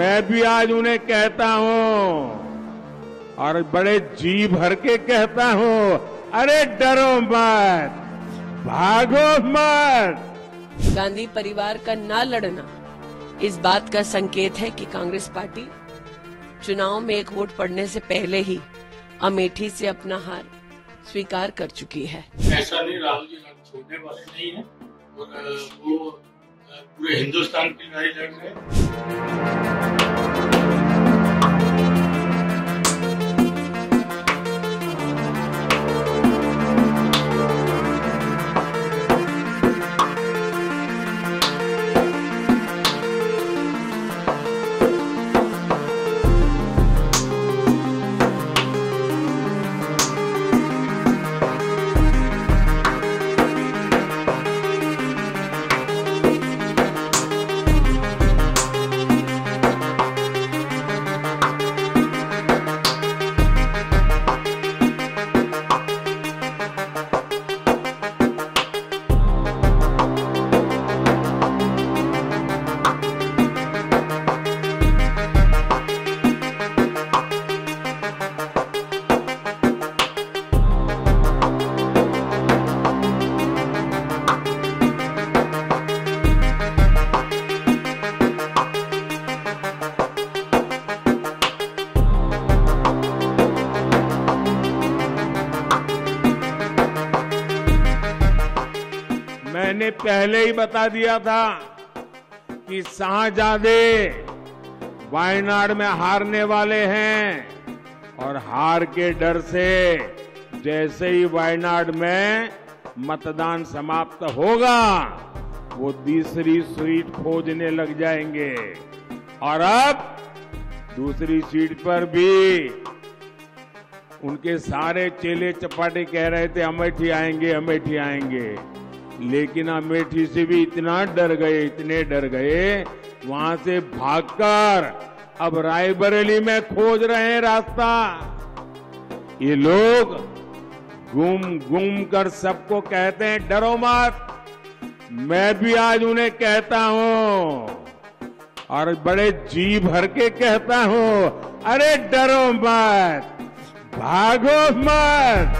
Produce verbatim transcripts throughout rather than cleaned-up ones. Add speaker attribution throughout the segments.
Speaker 1: मैं भी आज उन्हें कहता हूं और बड़े जी भर के कहता हूं, अरे डरो मत, भागो मत।
Speaker 2: गांधी परिवार का ना लड़ना इस बात का संकेत है कि कांग्रेस पार्टी चुनाव में एक वोट पड़ने से पहले ही अमेठी से अपना हार स्वीकार कर चुकी है।
Speaker 3: ऐसा नहीं, राहुल जी छोड़ने वाले नहीं है और वो पूरे हिंदुस्तान की लड़ाई लड़ रहे हैं।
Speaker 1: मैंने पहले ही बता दिया था कि शाहजादे वायनाड में हारने वाले हैं और हार के डर से जैसे ही वायनाड में मतदान समाप्त होगा वो दूसरी सीट खोजने लग जाएंगे और अब दूसरी सीट पर भी उनके सारे चेले चपाटे कह रहे थे अमेठी आएंगे अमेठी आएंगे, लेकिन अमेठी से भी इतना डर गए इतने डर गए वहां से भागकर अब रायबरेली में खोज रहे हैं रास्ता। ये लोग घूम घूम कर सबको कहते हैं डरो मत, मैं भी आज उन्हें कहता हूं और बड़े जी भर के कहता हूं, अरे डरो मत, भागो मत।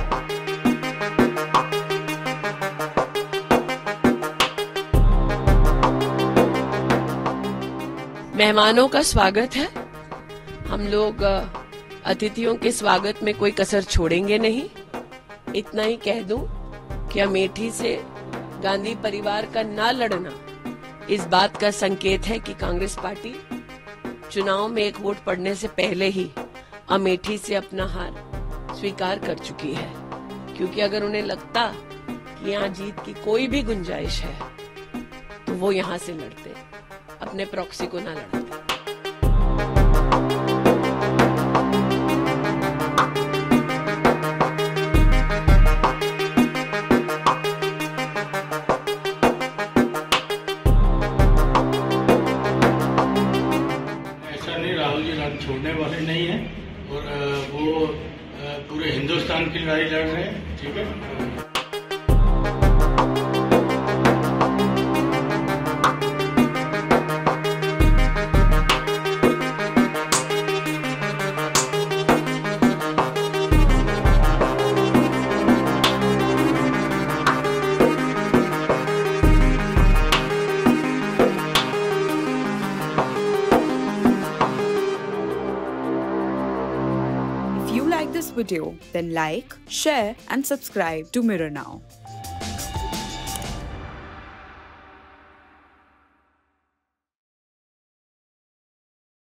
Speaker 2: मेहमानों का स्वागत है। हम लोग अतिथियों के स्वागत में कोई कसर छोड़ेंगे नहीं। इतना ही कह दूं कि अमेठी से गांधी परिवार का ना लड़ना इस बात का संकेत है कि कांग्रेस पार्टी चुनाव में एक वोट पड़ने से पहले ही अमेठी से अपना हार स्वीकार कर चुकी है, क्योंकि अगर उन्हें लगता कि यहाँ जीत की कोई भी गुंजाइश है तो वो यहाँ से लड़ते, अपने प्रॉक्सी को ना लड़ाते।
Speaker 3: ऐसा नहीं, राहुल जी छोड़ने वाले नहीं है और वो पूरे हिंदुस्तान की लड़ाई लड़ रहे हैं। ठीक है।
Speaker 4: If you like this video, then like, share and subscribe to Mirror Now.